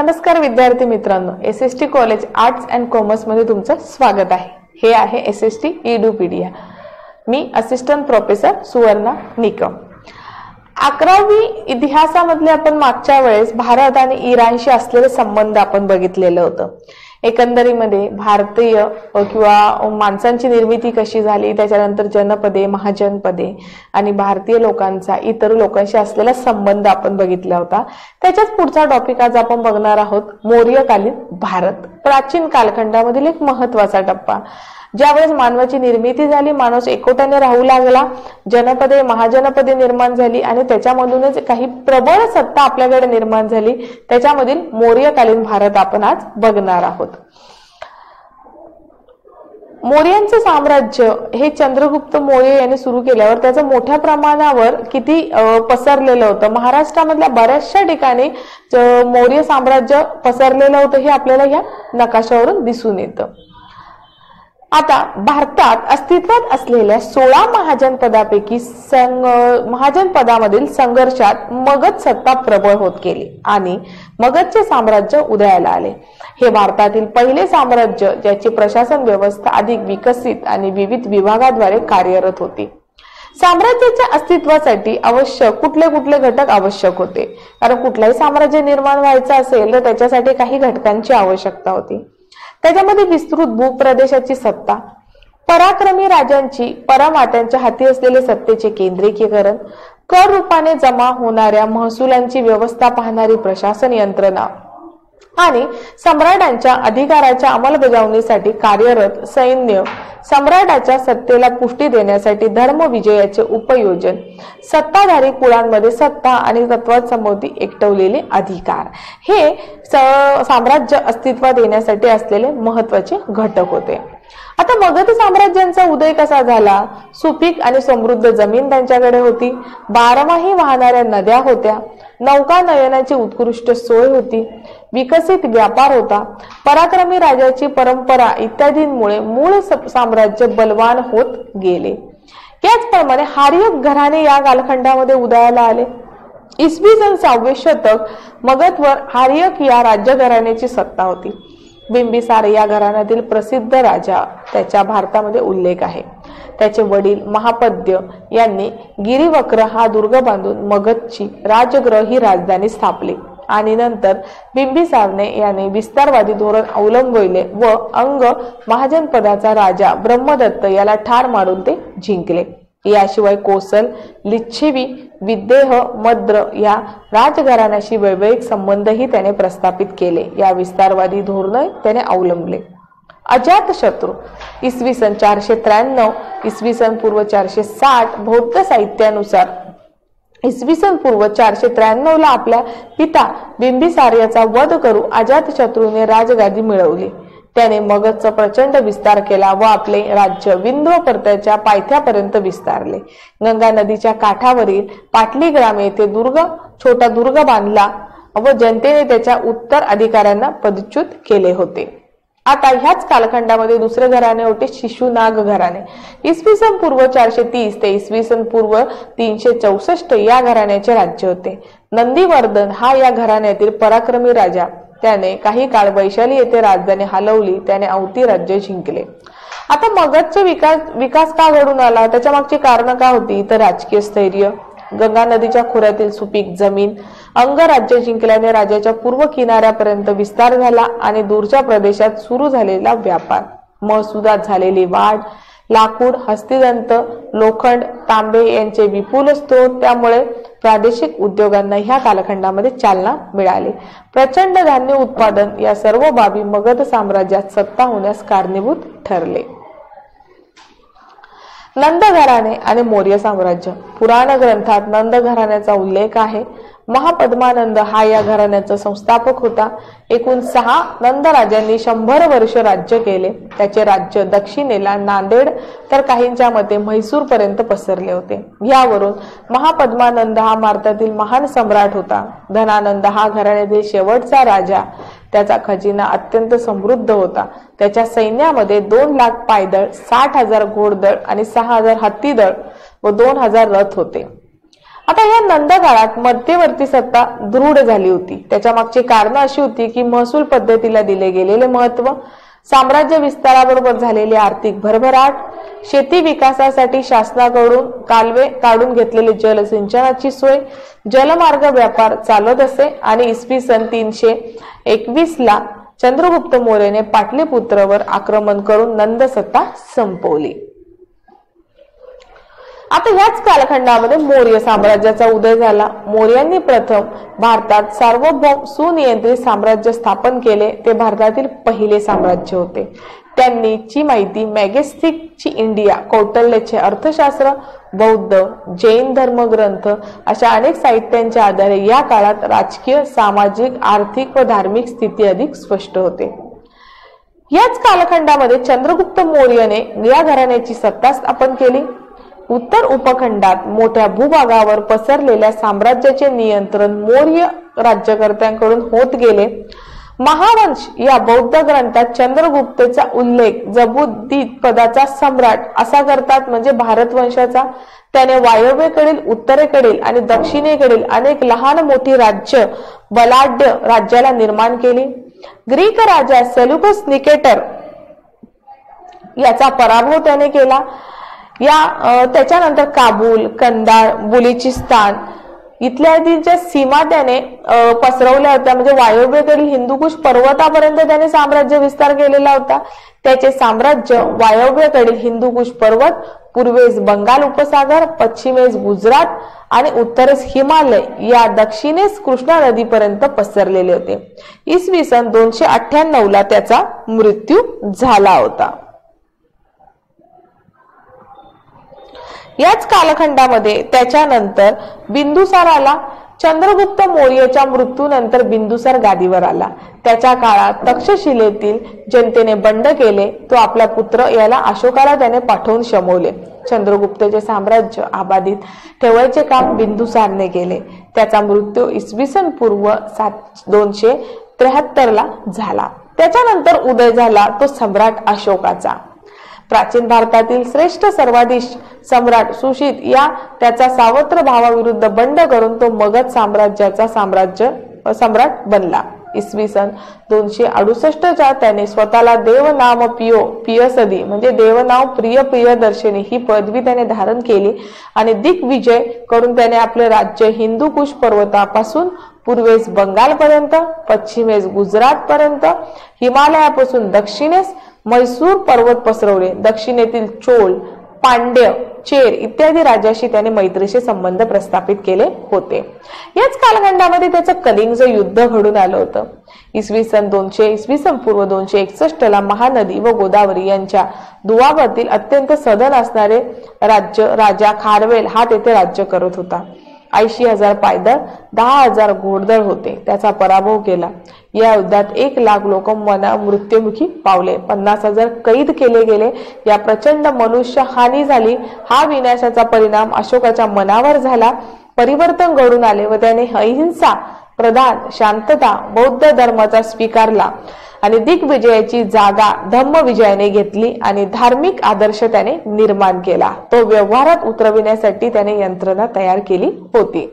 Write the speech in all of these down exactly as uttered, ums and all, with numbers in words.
नमस्कार विद्यार्थी मित्रांनो, S S T college arts and commerce मध्ये तुमचं स्वागत आहे। हे आहे एस एस टी इडुपीडिया। मी असिस्टंट प्रोफेसर सुवर्णा निकम। अकरावी इतिहासामधले आपण मागच्या वेळेस भारत आणि इराणशी असलेले संबंध आपण बघितलेलं होतं। एकंदरीमध्ये भारतीय किंवा माणसांची निर्मिती कशी झाली, त्याच्यानंतर जनपदे, महाजनपदे आणि भारतीय लोकांचा इतर लोकांशी असलेला संबंध आपण बघितला होता। त्याच्याच पुढचा टॉपिक आज आपण बघणार आहोत, मौर्यकालीन भारत। प्राचीन कालखंडामधील एक महत्त्वाचा टप्पा। ज्यावेळेस मानवाची निर्मिती झाली, माणूस एकोट्याने राहू लागला, जनपदे महाजनपदे निर्माण झाली आणि त्याच्यामधूनच काही प्रबळ सत्ता आपल्याकडे निर्माण झाली। त्याच्यामधील मौर्यकालीन भारत आपण आज बघणार आहोत। मौर्यांचे साम्राज्य हे चंद्रगुप्त मौर्य यांनी सुरू केल्यावर त्याचं मोठ्या प्रमाणावर किती पसरलेलं होतं। महाराष्ट्रामधल्या बऱ्याचशा ठिकाणी मौर्य साम्राज्य पसरलेलं होतं हे आपल्याला या नकाशावरून दिसून येतं। आता भारतात अस्तित्वात असलेल्या सोळा महाजनपदापैकी संघ महाजनपदामधील संघर्षात मगध सत्ता प्रबळ होत गेली आणि मगधचे साम्राज्य उदयाला आले। हे भारतातील पहिले साम्राज्य ज्याची प्रशासन व्यवस्था अधिक विकसित आणि विविध विभागाद्वारे कार्यरत होती। साम्राज्याच्या अस्तित्वासाठी आवश्यक कुठले कुठले घटक आवश्यक होते, कारण कुठलाही साम्राज्य निर्माण व्हायचं असेल तर त्याच्यासाठी काही घटकांची आवश्यकता होती। त्याच्यामध्ये विस्तृत भूप्रदेशाची सत्ता, पराक्रमी राजांची परमात्यांच्या हाती असलेले सत्तेचे केंद्रीकरण, कर रूपाने जमा होणाऱ्या महसुलांची व्यवस्था पाहणारी प्रशासन यंत्रणा आणि सम्राटांच्या अधिकाराच्या अंमलबजावणीसाठी कार्यरत सैन्य, सम्राटाच्या सत्तेला पुष्टी देण्यासाठी धर्म विजयाचे उपयोजन, सत्ताधारी कुळांमध्ये सत्ता आणि तत्वासंबंधी एकवटलेले अधिकार, हे साम्राज्य अस्तित्वात येण्यासाठी असलेले महत्त्वाचे घटक होते। आता मगध साम्राज्यांचा उदय कसा झाला? सुपीक आणि समृद्ध जमीन त्यांच्याकडे होती, बारमाही वाहणाऱ्या नद्या होत्या, नौकानयनाची उत्कृष्ट सोय होती, विकसित व्यापार होता, पराक्रमी राजाची परंपरा इत्यादींमुळे मूळ साम्राज्य बलवान होत गेले। याचप्रमाणे हार्यक घराणे या कालखंडामध्ये उदयाला आले। इसवी सन सहावे शतक मगधवर हार्यक या राज्य घराण्याची सत्ता होती। बिंबिसार या घराण्यातील प्रसिद्ध राजा त्याच्या भारतामध्ये उल्लेख आहे। त्याचे वडील महापद्य यांनी गिरिवक्र हा दुर्ग बांधून मगधची राजगृह ही राजधानी स्थापली आणि नंतर बिंबिसारने याने विस्तारवादी धोरण अवलंबले व अंग महाजनपदाचा राजा ब्रह्मदत्त याला ठार मारून ते जिंकले। याशिवाय कोसल, लिच्छवी, विदेह, मद्र या राजघराण्याशी वैवाहिक संबंधही त्याने प्रस्थापित केले। या विस्तारवादी धोरण त्याने अवलंबले। अजातशत्रू इसवी सन चारशे त्र्याण्णव इसवी सन पूर्व चारशे साठ बौद्ध साहित्यानुसार इसवी सन पूर्व चारशे त्र्याण्णव ला आपल्या पिता बिंबिसार याचा वध करून अजातशत्रूने राजगादी मिळवली। त्याने मगधचा प्रचंड विस्तार केला व आपले राज्य विंध्य पर्वताच्या पायथ्यापर्यंत विस्तारले। गंगा नदीच्या काठावरील पाटली ग्रामे येथे दुर्ग छोटा दुर्ग बांधला व जनतेने त्याच्या उत्तर अधिकाऱ्यांना पदच्युत केले होते। आता ह्याच कालखंडामध्ये दुसरे घराणे होते शिशुनाग घराणे। इसवी सन पूर्व चारशे तीस ते इसवी सन पूर्व तीनशे चौसष्ट या घराण्याचे राज्य होते। नंदीवर्धन हा या घराण्यातील पराक्रमी राजा, त्याने काही काळ वैशाली येथे राजधानी हलवली। त्याने अवती राज्य जिंकले। आता मगधचे विकास विकास का घडून आला, त्याच्या मागची कारण काय होती तर राजकीय स्थैर्य, गंगा नदीच्या खोऱ्यातील सुपीक जमीन, अंगराज्य जिंकल्याने राज्याच्या पूर्व किनाऱ्यापर्यंत विस्तार झाला आणि दूरच्या प्रदेशात सुरू झालेला व्यापार, महसुलात झालेली वाढ, लाकूड, हस्तिदंत, लोखंड, तांबे यांचे विपुल स्त्रोत, त्यामुळे प्रादेशिक उद्योगांना ह्या कालखंडामध्ये चालना मिळाली। प्रचंड धान्य उत्पादन या सर्व बाबी मगध साम्राज्यात सत्ता होण्यास कारणीभूत ठरले। नंद घराणे आणि मौर्य साम्राज्य। पुराण ग्रंथात नंद घराण्याचा उल्लेख आहे। महापद्मानंद हा या घराण्याचा संस्थापक होता। एकूण सहा नंद राजांनी शंभर वर्ष राज्य केले। त्याचे राज्य दक्षिणेला नांदेड तर काहींच्या मते म्हैसूर पर्यंत पसरले होते। यावरून महापद्मानंद हा भारतातील महान सम्राट होता। धनानंद हा घराण्यातील शेवटचा राजा। त्याचा खजिना अत्यंत समृद्ध होता। त्याच्या सैन्यामध्ये दोन लाख पायदळ, साठ हजार घोडदळ आणि सहा हजार हत्तीदळ व दोन हजार रथ होते। आता या नंद काळात मध्यवर्ती सत्ता दृढ झाली होती. त्याच्या मागची कारण अशी होती की महसूल पद्धतीला दिले गेलेले महत्व, साम्राज्य विस्ताराबरोबर झालेली आर्थिक भरभराट, शेती विकासासाठी शासनाकडून कालवे काढून घेतलेले जलसिंचनाची सोय, जलमार्ग व्यापार चालत असे आणि इसवी सन तीनशे एकवीस ला चंद्रगुप्त मौर्याने पाटलीपुत्रवर आक्रमण करून नंद सत्ता संपवली. आता याच कालखंडामध्ये मौर्य साम्राज्याचा उदय झाला. मौर्यांनी प्रथम भारतात सार्वभौम सुनियंत्रित साम्राज्य स्थापन केले. ते भारतातील पहिले साम्राज्य होते. त्यांनी ची माहिती मॅगेस्टिकची इंडिया, कौटल्याचे अर्थशास्त्र, बौद्ध, जैन धर्मग्रंथ अशा अनेक साहित्यांच्या आधारे या काळात राजकीय, सामाजिक, आर्थिक व धार्मिक स्थिती अधिक स्पष्ट होते. याच कालखंडामध्ये चंद्रगुप्त मौर्याने या घराण्याची सत्ता स्थापन केली. उत्तर उपखंडात मोठ्या भूभागावर पसरलेल्या साम्राज्याचे नियंत्रण मौर्य राज्यकर्त्यांकडून होत गेले. महावंश या बौद्ध ग्रंथात चंद्रगुप्तचा उल्लेख जबुद्दीन पदाचा सम्राट असा करतात, म्हणजे भारत वंशाचा. त्याने वायव्येकडील, उत्तरेकडील आणि दक्षिणेकडील अनेक लहान मोठी राज्य बलाढ्य राज्याला निर्माण केली. ग्रीक राजा सेल्युकस निकेटर याचा पराभव त्याने केला. या त्याच्यानंतर काबूल, कंदार, बलुचिस्तान इत्यादींच्या सीमा त्याने पसरवल्या होत्या, म्हणजे वायव्येकडील हिंदुकुश पर्वतापर्यंत त्याने साम्राज्य विस्तार केलेला होता. त्याचे साम्राज्य वायव्येकडील हिंदुकुश पर्वत, पूर्वेस बंगाल उपसागर, पश्चिमेस गुजरात आणि उत्तरेस हिमालय या दक्षिणेस कृष्णा नदीपर्यंत पसरलेले होते. इसवी सन दोनशे अठ्ठ्याण्णव ला त्याचा मृत्यू झाला होता. याच कालखंडामध्ये त्याच्यानंतर बिंदुसार आला. चंद्रगुप्त मौर्याच्या मृत्यूनंतर बिंदुसार गादीवर आला. त्याच्या काळात तक्षशिलेतील जनतेने बंड केले. तो आपला पुत्र याला अशोकाला त्याने पाठवून शमवले. चंद्रगुप्तचे साम्राज्य अबाधित ठेवायचे काम बिंदुसारने केले. त्याचा मृत्यू इसवी सन पूर्व सात दोनशे त्र्याहत्तर ला झाला. त्याच्यानंतर उदय झाला तो सम्राट अशोकाचा. प्राचीन भारतातील श्रेष्ठ सर्वाधीश सम्राट सुशीत या त्याचा सावत्र भावाविरुद्ध बंड करून तो मगध साम्राज्याचा साम्राज्य सम्राट बनला. इसवी सन दोनशे अडुसष्ट च्या त्याने स्वतःला देवनाम पियो पियसदी म्हणजे देवनाव प्रिय प्रियदर्शनी ही पदवी त्याने धारण केली आणि दिग्विजय करून त्याने आपले राज्य हिंदुकुश पर्वतापासून पूर्वेस बंगाल पर्यंत, पश्चिमेस गुजरात पर्यंत, हिमालयापासून दक्षिणेस म्हैसूर पर्वत पसरवले. दक्षिणेतील चोळ, पांड्य, चेर इत्यादी राज्याशी त्याने मैत्रीचे संबंध प्रस्थापित केले होते. याच कालखंडामध्ये त्याचं कलिंगचं युद्ध घडून आलं होतं. इसवी सन दोनशे इसवी सन पूर्व दोनशे एकसष्ट ला महानदी व गोदावरी यांच्या दुवाबातील अत्यंत सधन असणारे राज्य राजा खारवेल हा तेथे राज्य करत होता. ऐंशी हजार पायदळ, दहा हजार घोडदळ होते. त्याचा पराभव केला. या युद्धात एक लाख लोक मना मृत्युमुखी पावले. पन्नास हजार कैद केले गेले. या प्रचंड मनुष्य हानी झाली. हा विनाशाचा परिणाम अशोकाच्या मनावर झाला. परिवर्तन घडून आले व त्याने अहिंसा प्रधान शांतता बौद्ध धर्माचा स्वीकारला आणि दिग्विजयाची जागा धम्मविजयाने घेतली आणि धार्मिक आदर्श त्याने निर्माण केला. तो व्यवहारात उतरविण्यासाठी त्याने यंत्रणा तयार केली होती.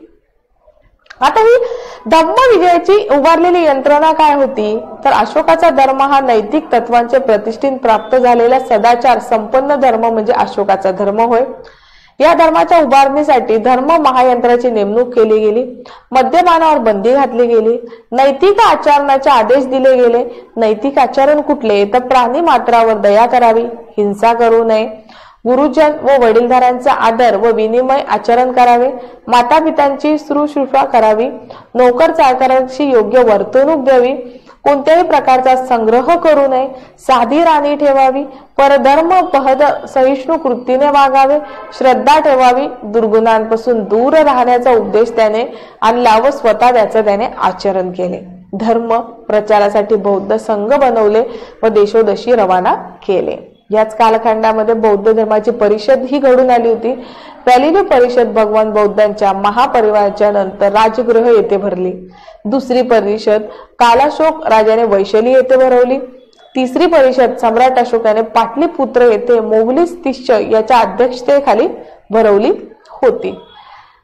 आता ही धम्मविजयाची उभारलेली यंत्रणा काय होती तर अशोकाचा धर्म हा नैतिक तत्वांचे प्रतिष्ठित प्राप्त झालेला सदाचार संपन्न धर्म म्हणजे अशोकाचा धर्म होय. या धर्माच्या उभारणीसाठी धर्म महायंत्राची नेमणूक केली गेली. मद्यपानावर बंदी घातली गेली. नैतिक आचरणाचे आदेश दिले गेले. नैतिक आचरण कुठले तर प्राणी मात्रावर दया करावी, हिंसा करू नये, गुरुजन व वडीलधाऱ्यांचा आदर व विनिमय आचरण करावे, माता पितांची शुश्रूषा करावी, नोकर चाकरांची योग्य वर्तणूक द्यावी, कोणत्याही प्रकारचा संग्रह करू नये, साधी राणी ठेवावी, परधर्म पहद सहिष्णु कृतीने वागावे, श्रद्धा ठेवावी, दुर्गुणांपासून दूर राहण्याचा उपदेश त्याने आणला व स्वतः त्याचं त्याने आचरण केले. धर्म प्रचारासाठी बौद्ध संघ बनवले व देशोदेशी रवाना केले. याच कालखंडामध्ये बौद्ध धर्माची परिषद ही घडून आली होती. पहिली परिषद भगवान बौद्धांच्या महापरिवाराच्या नंतर राजगृह येथे भरली. दुसरी परिषद कालाशोक राजाने वैशाली येथे भरवली. तिसरी परिषद सम्राट अशोकाने पाटलीपुत्र येथे मोगली तिष्य याच्या अध्यक्षतेखाली भरवली होती.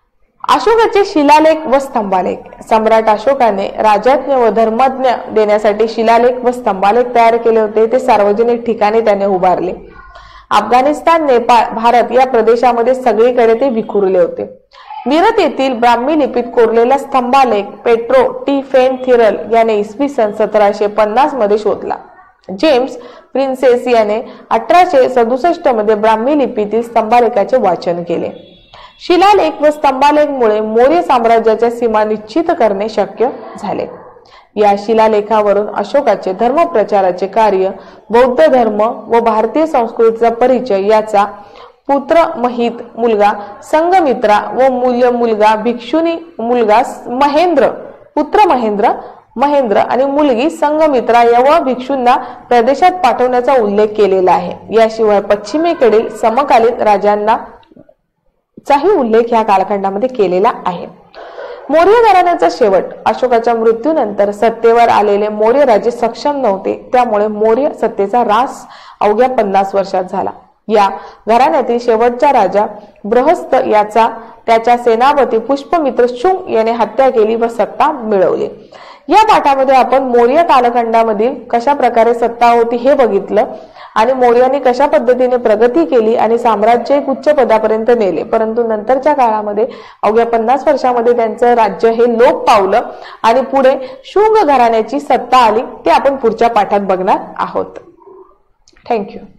अशोकाचे शिलालेख व स्तंभालेख. सम्राट अशोकाने राजज्ञ व धर्मज्ञ देण्यासाठी शिलालेख व स्तंभालेख तयार केले होते. ते सार्वजनिक ठिकाणी त्याने उभारले. अफगाणिस्तान, नेपाळ, भारत या प्रदेशामध्ये सगळीकडे ते विखुरले होते. मीरत येथील ब्राह्मी लिपीत कोरलेला स्तंभालेख पेट्रो टी फेन थिरल याने इसवी सन सतराशे पन्नास मध्ये शोधला. जेम्स प्रिन्सेस याने अठराशे सदुसष्ट मध्ये ब्राह्मी लिपीतील स्तंभालेखाचे वाचन केले. शिलालेख व स्तंभालेखमुळे मौर्य साम्राज्याच्या सीमा निश्चित करणे शक्य झाले. या शिलालेखावरून अशोकाचे धर्मप्रचाराचे कार्य, बौद्ध धर्म व भारतीय संस्कृतीचा परिचय याचा पुत्र महित मुलगा संघमित्रा व मूल्य मुलगा भिक्षुनी मुलगा महेंद्र पुत्र महेंद्र महेंद्र आणि मुलगी संघमित्रा या व भिक्षूंना प्रदेशात पाठवण्याचा उल्लेख केलेला आहे. याशिवाय पश्चिमेकडील समकालीन राजांना चाही उल्लेख या कालखंडामध्ये केलेला आहे. मौर्य घराण्याचा शेवट. अशोकाच्या मृत्यूनंतर सत्तेवर आलेले मौर्य राजे सक्षम नव्हते, त्यामुळे मौर्य सत्तेचा ऱ्हास अवघ्या पन्नास वर्षात झाला. या घराण्यातील शेवटचा राजा बृहस्थ याचा त्याच्या सेनापती पुष्पमित्र शुंग याने हत्या केली व सत्ता मिळवली. या पाठामध्ये आपण मौर्य कालखंडामधील कशा प्रकारे सत्ता होती हे बघितलं आणि मौर्यांनी कशा पद्धतीने प्रगती केली आणि साम्राज्य एक उच्च पदापर्यंत नेले. परंतु नंतरच्या काळामध्ये अवघ्या पन्नास वर्षामध्ये त्यांचं राज्य हे लोप पावलं आणि पुढे शुंग घराण्याची सत्ता आली. ते आपण पुढच्या पाठात बघणार आहोत. थँक्यू.